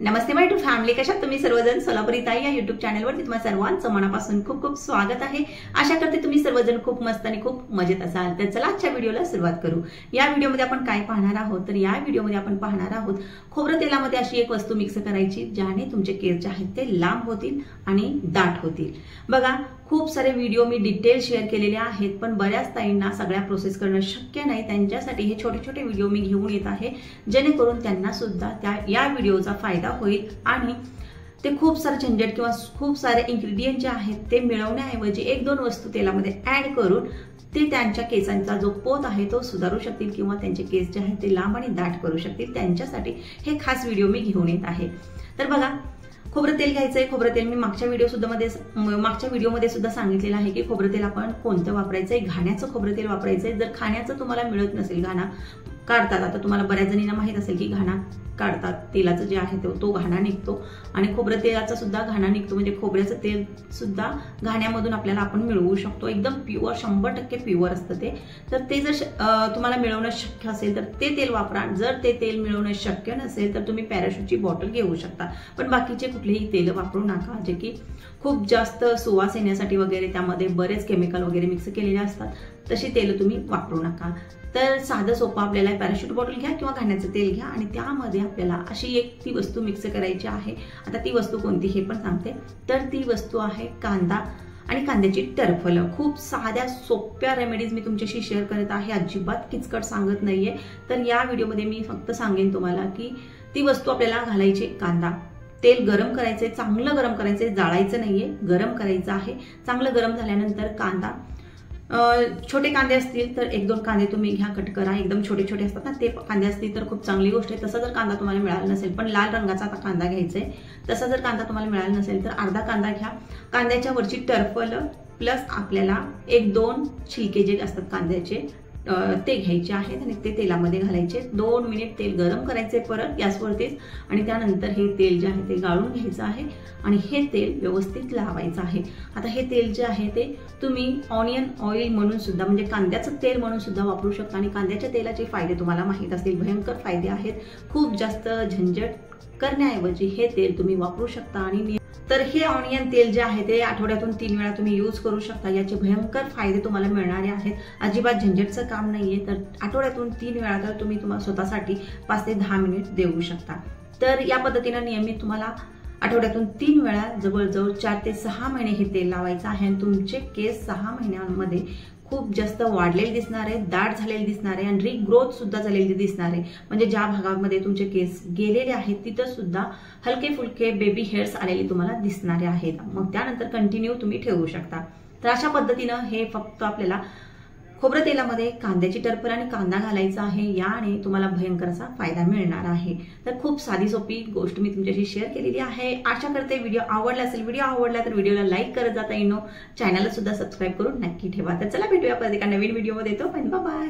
Namaste my to family, कशा तुम्ही सर्वजण? सोलापुरी ताई या युट्यूब चॅनलवरती तुम्हा सर्वांचं मनापासून खूप खूप स्वागत आहे। आशा करते तुम्ही सर्वजण खूप मस्त आणि खूप मजेत असाल। तर चला आजच्या व्हिडिओला सुरुवात करू। या व्हिडिओमध्ये आपण काय पाहणार आहोत तर या व्हिडिओमध्ये आपण पाहणार आहोत खोबरं तेलामध्ये अशी एक वस्तू मिक्स करायची ज्याने तुमचे केस जे आहेत ते लांब होतील आणि दाट होतील। बघा, खूप सारे व्हिडिओ मी डिटेल शेअर केलेले आहेत, पण बऱ्याच ताईंना सगळ्या प्रोसेस करणं शक्य नाही। त्यांच्यासाठी हे छोटे छोटे व्हिडिओ मी घेऊन येत आहे जेणेकरून त्यांना सुद्धा या व्हिडिओचा फायदा होईल आणि ते खूप सारे झंझट किंवा खूप सारे इन्ग्रेडियंट जे आहेत ते मिळवण्याऐवजी एक दोन वस्तू तेलामध्ये ऍड करून ते त्यांच्या केसांचा जो पोत आहे तो सुधारू शकतील किंवा त्यांचे केस जे आहेत ते लांब आणि दाट करू शकतील। त्यांच्यासाठी हे खास व्हिडिओ मी घेऊन येत आहे। तर बघा, खोबरं तेल घ्यायचंय। खोबरं तेल मी मागच्या व्हिडिओमध्ये सुद्धा सांगितलेलं आहे की खोबरं तेल आपण कोणतं वापरायचंय। घाण्याचं खोबरं तेल वापरायचंय। जर खाण्याचं तुम्हाला मिळत नसेल, घाणा काढतात, आता तुम्हाला बऱ्याच जणींना माहित असेल की घाणा काढतात, तेलाचं जे आहे तो घाणा निघतो आणि खोबरं तेलाचा सुद्धा घाणा निघतो, म्हणजे खोबऱ्याचं तेल सुद्धा घाण्यामधून आपल्याला आपण मिळवू शकतो। एकदम प्युअर, 100% प्युअर असतं ते। तर ते जर तुम्हाला मिळवणं शक्य असेल तर ते तेल वापरा। जर ते तेल मिळवणं शक्य नसेल तर तुम्ही पॅराशूटची बॉटल घेऊ शकता, पण बाकीचे कुठलेही तेल वापरू नका जे की खूप जास्त सुवास येण्यासाठी वगैरे त्यामध्ये बरेच केमिकल वगैरे मिक्स केलेले असतात, तशी तेल तुम्ही वापरू नका। तर साधं सोपं आपल्याला पॅराशूट बॉटल घ्या किंवा घाण्याचं तेल घ्या आणि त्यामध्ये आपल्याला अशी एक ती वस्तू मिक्स करायची आहे। आता ती वस्तू कोणती हे पण सांगते। तर ती वस्तू आहे कांदा आणि कांद्याची टरफलं। खूप साध्या सोप्या रेमेडीज मी तुमच्याशी शेअर करत आहे, अजिबात किचकट सांगत नाहीये। तर या व्हिडिओमध्ये मी फक्त सांगेन तुम्हाला की ती वस्तू आपल्याला घालायची। कांदा, तेल गरम करायचंय, चांगलं गरम करायचंय, जाळायचं नाहीये, गरम करायचं आहे। चांगलं गरम झाल्यानंतर कांदा, छोटे कांदे असतील तर एक दोन कांदे तुम्ही घ्या, कट करा। एकदम छोटे छोटे असतात ना ते कांदे असतील तर खूप चांगली गोष्ट आहे। तसा जर कांदा तुम्हाला मिळाला नसेल, पण लाल रंगाचा आता कांदा घ्यायचा आहे, तसा जर कांदा तुम्हाला मिळाला नसेल तर अर्धा कांदा घ्या। कांद्याच्या वरची टरफल प्लस आपल्याला एक दोन छिलके जे असतात कांद्याचे ते घ्यायचे आहेत आणि ते तेलामध्ये घालायचे। 2 मिनिट तेल गरम करायचे परत गॅसवरतीच आणि त्यानंतर हे तेल जे आहे ते गाळून घ्यायचं आहे आणि हे तेल व्यवस्थित लावायचं आहे। आता हे तेल जे आहे ते तुम्ही ऑनियन ऑइल म्हणून सुद्धा, म्हणजे कांद्याचं तेल म्हणून सुद्धा वापरू शकता आणि कांद्याच्या तेलाचे फायदे तुम्हाला माहित असतील, भयंकर फायदे आहेत। खूप जास्त झंझट करण्याऐवजी हे तेल तुम्ही वापरू शकता आणि तर हे ऑनियन तेल जे आहे ते आठवड्यातून 3 वेळा तुम्ही यूज करू शकता। याचे भयंकर फायदे तुम्हाला मिळणारे आहेत, अजिबात झंझटचं काम नाहीये। तर आठवड्यातून 3 वेळा तर तुम्ही स्वतःसाठी 5 ते 10 मिनिट देऊ शकता। तर या पद्धतीने नियमित तुम्हाला आठवड्यातून 3 वेळा जवळजवळ 4 ते 6 महिने हे तेल लावायचं आहे आणि तुमचे केस 6 महिन्यांमध्ये खूप जास्त वाढलेले दिसणार आहे, दाट झालेले दिसणार आहे आणि रिग्रोथ सुद्धा झालेली दिसणार आहे। म्हणजे ज्या भागामध्ये तुमचे केस गेलेले आहेत तिथं सुद्धा हलके फुलके बेबी हेअर्स आलेले तुम्हाला दिसणारे आहेत। मग त्यानंतर कंटिन्यू तुम्ही ठेवू शकता। तर अशा पद्धतीनं हे फक्त आपल्याला खोबरं तेलामध्ये कांद्याची टरफल आणि कांदा घालायचा आहे, याने तुम्हाला भयंकर असा फायदा मिळणार आहे। तर खूप साधी सोपी गोष्ट मी तुमच्याशी शेअर केलेली आहे। आशा करते व्हिडिओ आवडला असेल। व्हिडिओ आवडला तर व्हिडिओला लाईक करत जाता येईल, चॅनलला सुद्धा सबस्क्राईब करून नक्की ठेवा। तर चला भेटूया परत एका नवीन व्हिडिओमध्ये, तो पण बाय।